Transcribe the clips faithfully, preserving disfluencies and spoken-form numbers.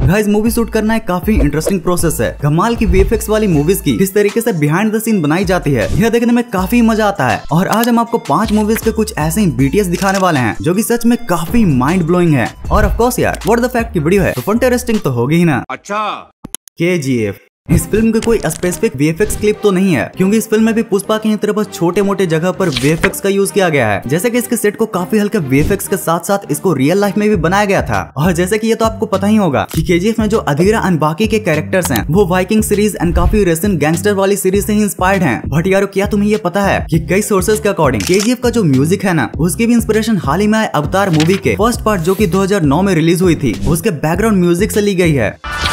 Guys movie shoot करना एक काफी इंटरेस्टिंग प्रोसेस है। कमाल की वीएफएक्स वाली मूवीज की किस तरीके से बिहाइंड द सीन बनाई जाती है, यह देखने में काफी मजा आता है। और आज हम आपको पांच मूवीज के कुछ ऐसे ही बीटीएस दिखाने वाले हैं जो कि सच में काफी माइंड ब्लोइंग है। और ऑफ कोर्स यार व्हाट द फैक्ट की वीडियो है तो इंटरेस्टिंग तो होगी ही ना। अच्छा केजीएफ। इस फिल्म के कोई स्पेसिफिक वीएफएक्स क्लिप तो नहीं है, क्योंकि इस फिल्म में भी पुष्पा की तरह बस छोटे मोटे जगह पर वीएफएक्स का यूज किया गया है। जैसे कि इसके सेट को काफी हल्के वीएफएक्स के साथ साथ इसको रियल लाइफ में भी बनाया गया था। और जैसे कि ये तो आपको पता ही होगा कि केजीएफ में जो अधीरा एंड बाकी के कैरेक्टर्स हैं वो वाइकिंग सीरीज एंड काफी रेसेंट गैंगस्टर वाली सीरीज से ही इंस्पायर्ड हैं। बट यार क्या तुम्हें ये पता है कि कई सोर्सेज के अकॉर्डिंग केजीएफ का जो म्यूजिक है ना, उसकी भी इंस्पिरेशन हाल ही में आए अवतार मूवी के फर्स्ट पार्ट जो की दो हजार नौ में रिलीज हुई थी, उसके बैकग्राउंड म्यूजिक से ली गई है।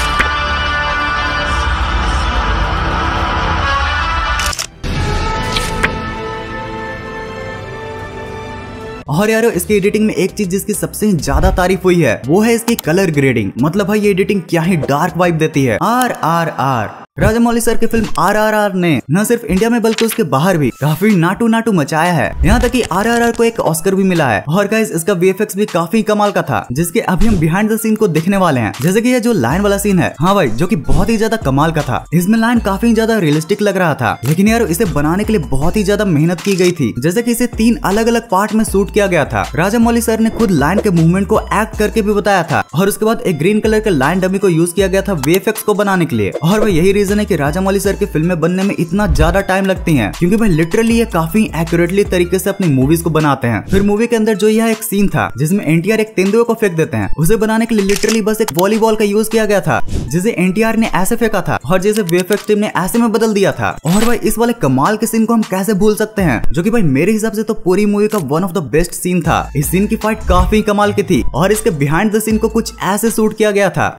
और यारो इसकी एडिटिंग में एक चीज जिसकी सबसे ज्यादा तारीफ हुई है वो है इसकी कलर ग्रेडिंग। मतलब भाई ये एडिटिंग क्या ही डार्क वाइब देती है। R R R Rajamouli sir की फिल्म आर आर आर ने न सिर्फ इंडिया में बल्कि उसके बाहर भी काफी नाटू नाटू मचाया है। यहाँ तक कि आर आर आर को एक ऑस्कर भी मिला है। और गाइस इसका वीएफएक्स भी काफी कमाल का था, जिसके अभी हम बिहाइंड द सीन को देखने वाले हैं। जैसे कि ये जो लाइन वाला सीन है, हाँ भाई, जो कि बहुत ही ज्यादा कमाल का था। इसमें लाइन काफी ज्यादा रियलिस्टिक लग रहा था, लेकिन यार इसे बनाने के लिए बहुत ही ज्यादा मेहनत की गई थी। जैसे कि इसे तीन अलग अलग पार्ट में शूट किया गया था। राजामौली सर ने खुद लाइन के मूवमेंट को एक्ट करके भी बताया था। और उसके बाद एक ग्रीन कलर के लाइन डमी को यूज किया गया था वीएफएक्स को बनाने के लिए। और भाई यही रीजन है कि राजामौली सर की फिल्में बनने में इतना ज्यादा टाइम लगती हैं, क्योंकि भाई लिटरली ये काफी एक्यूरेटली तरीके से अपनी मूवीज को बनाते हैं। फिर मूवी के अंदर जो यह एक सीन था जिसमें एनटीआर एक तेंदुए को फेंक देते हैं, उसे बनाने के लिए लिटरली बस एक वॉलीबॉल का यूज किया गया था, जिसे एनटीआर ने ऐसे फेंका था और जिसे वीएफएक्स टीम ने ऐसे में बदल दिया था। और भाई इस वाले कमाल के सीन को हम कैसे भूल सकते हैं, जो कि भाई मेरे हिसाब से तो पूरी मूवी का one of the best scene था। इस सीन की फाइट काफी कमाल की थी और इसके बिहाइंड द सीन को कुछ ऐसे शूट किया गया था।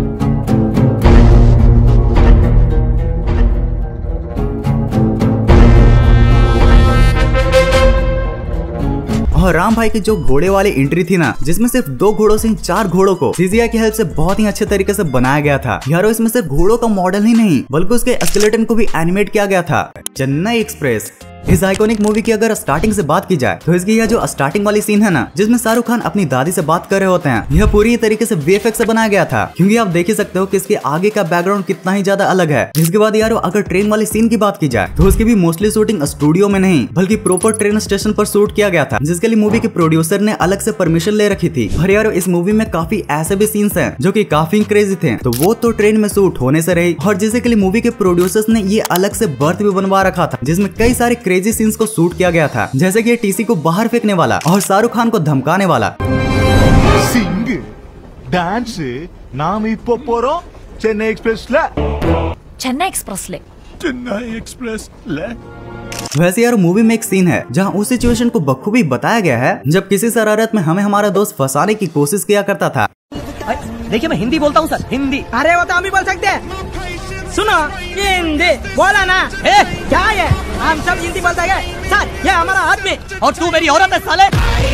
और राम भाई की जो घोड़े वाली एंट्री थी ना, जिसमें सिर्फ दो घोड़ों से चार घोड़ों को सीजीआई की हेल्प से बहुत ही अच्छे तरीके से बनाया गया था। यारो इसमें सिर्फ घोड़ों का मॉडल ही नहीं बल्कि उसके स्केलेटन को भी एनिमेट किया गया था। चेन्नई एक्सप्रेस। इस आइकॉनिक मूवी की अगर स्टार्टिंग से बात की जाए तो इसकी यह जो स्टार्टिंग वाली सीन है ना, जिसमें शाहरुख खान अपनी दादी से बात कर रहे होते हैं, यह पूरी तरीके से वीएफएक्स से बनाया गया था। क्योंकि आप देख ही सकते हो कि इसके आगे का बैकग्राउंड कितना ही ज्यादा अलग है। इसके बाद यारो अगर ट्रेन वाली सीन की बात की जाए तो उसकी भी मोस्टली शूटिंग स्टूडियो में नहीं बल्कि प्रॉपर ट्रेन स्टेशन पर शूट किया गया था, जिसके लिए मूवी के प्रोड्यूसर ने अलग से परमिशन ले रखी थी। और यारो इस मूवी में काफी ऐसे भी सीन्स हैं जो कि काफी क्रेजी थे, तो वो तो ट्रेन में शूट होने से रही। और जिसके लिए मूवी के प्रोड्यूसर्स ने ये अलग से बर्थ भी बनवा रखा था, जिसमें कई सारे क्रेजी सीन्स को शूट किया गया था, जैसे कि टीसी को बाहर फेंकने वाला और शाहरुख खान को धमकाने वाला। सिंग डांस नाम इप्पो पोरो चेन्नई एक्सप्रेस ले चेन्नई एक्सप्रेस ले चेन्नई एक्सप्रेस ले। वैसे यार मूवी में एक सीन है जहां उस सिचुएशन को बखूबी बताया गया है जब किसी शरारत में हमें हमारा दोस्त फंसाने की कोशिश किया करता था। देखिए मैं हिंदी बोलता हूँ सर, हिंदी। अरे वो तो हम भी बोल सकते हैं। सुनो हिंदी बोला ना। ए, क्या है हम सब हिंदी बोलते हैं सर, ये हमारा आदमी और तू मेरी औरत है साले।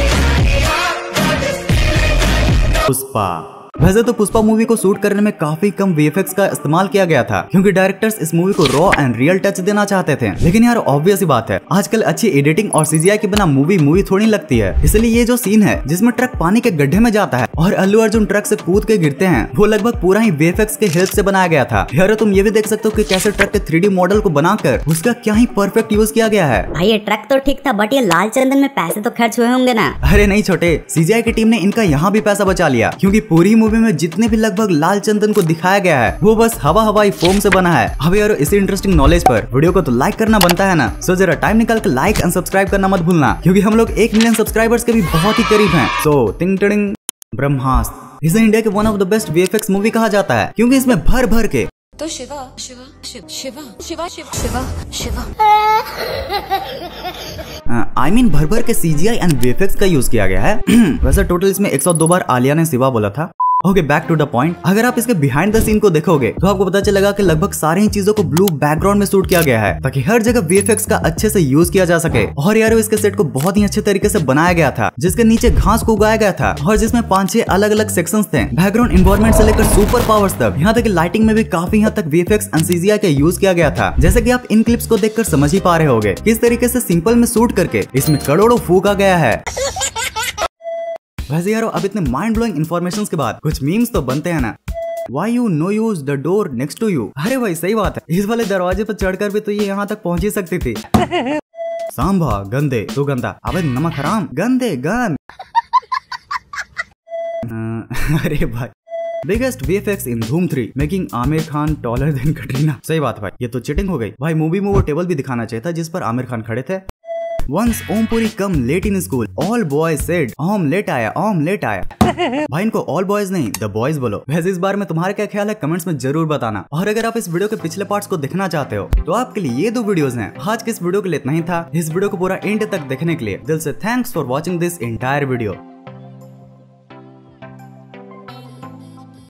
पुष्पा। वैसे तो पुष्पा मूवी को शूट करने में काफी कम वीएफएक्स का इस्तेमाल किया गया था, क्योंकि डायरेक्टर्स इस मूवी को रॉ एंड रियल टच देना चाहते थे। लेकिन यार ऑब्वियस ही बात है, आजकल अच्छी एडिटिंग और सीजीआई के बिना मूवी मूवी थोड़ी लगती है। इसलिए ये जो सीन है जिसमें ट्रक पानी के गड्ढे में जाता है और अल्लू अर्जुन ट्रक से कूद के गिरते हैं, वो लगभग पूरा ही वीएफएक्स के हेल्प से बनाया गया था। यार तुम ये भी देख सकते हो कि कैसे ट्रक के थ्री डी मॉडल को बनाकर उसका क्या ही परफेक्ट यूज किया गया है। भाई ये ट्रक तो ठीक था, बट ये लाल चंदन में पैसे तो खर्च हुए होंगे ना। अरे नहीं छोटे, सीजीआई की टीम ने इनका यहाँ भी पैसा बचा लिया, क्योंकि पूरी मूवी में जितने भी लगभग लाल चंदन को दिखाया गया है वो बस हवा हवाई फोम से बना है। अब यार इसी इंटरेस्टिंग नॉलेज पर वीडियो को तो लाइक करना बनता है ना, सो जरा टाइम निकाल कर लाइक एंड सब्सक्राइब करना मत भूलना, क्योंकि हम लोग एक मिलियन सब्सक्राइबर्स के भी बहुत ही करीब हैं। सो टिंग टिंग ब्रह्मास्त्र इसे इंडिया के one of the best VFX movie कहा जाता है, क्योंकि इसमें भर भर के तो शिवा शिवा शिव शिवा शिवा शिवा शिवा शिवा आई मीन भर भर के सीजीआई एंड वीएफएक्स का यूज किया गया है। वैसे टोटल इसमें एक सौ दो बार आलिया ने शिवा बोला था। Okay back to the point. अगर आप इसके बिहाइंड द सीन को देखोगे तो आपको पता चलेगा कि लगभग सारी ही चीजों को ब्लू बैकग्राउंड में शूट किया गया है, ताकि हर जगह वीएफएक्स का अच्छे से यूज किया जा सके। और यार इसके सेट को बहुत ही अच्छे तरीके से बनाया गया था, जिसके नीचे घास को उगाया गया था और जिसमें पांच छह अलग अलग सेक्शंस थे, बैकग्राउंड एनवायरनमेंट से लेकर सुपर पावर्स तक। यहाँ तक लाइटिंग में भी काफी हद तक वीएफएक्स एंड सीजीआई का यूज किया गया था, जैसे कि आप इन क्लिप्स को देखकर समझ ही पा रहे होंगे किस तरीके से सिंपल में शूट करके इसमें करोड़ों फूका गया है। वैसे यारो अब इतने माइंड ब्लोइंग इन्फॉर्मेशन के बाद कुछ मीम्स तो बनते हैं ना। Why you no use the door next to you. अरे भाई सही बात है, इस वाले दरवाजे पर चढ़कर भी तो ये यहाँ तक पहुंच ही सकती थी। सांभा गंदे तू गंदा, अबे नमक हराम गंदे गंद। अरे भाई biggest V F X in Dhoom three making Aamir Khan taller than Katrina. सही बात भाई, ये तो चिटिंग हो गई भाई। मूवी में वो टेबल भी दिखाना चाहिए था जिस पर आमिर खान खड़े थे। Once Om Puri come late in school, all boys said Om late आया ओम लेट आया। भाई इनको ऑल बॉयज नहीं द बॉयज बोलो। वैसे इस बार में तुम्हारा क्या ख्याल है कमेंट्स में जरूर बताना। और अगर आप इस वीडियो के पिछले पार्ट्स को देखना चाहते हो तो आपके लिए ये दो वीडियोस हैं। आज के इस वीडियो के लिए इतना ही था। इस वीडियो को पूरा एंड तक देखने के लिए दिल से thanks for watching this entire video.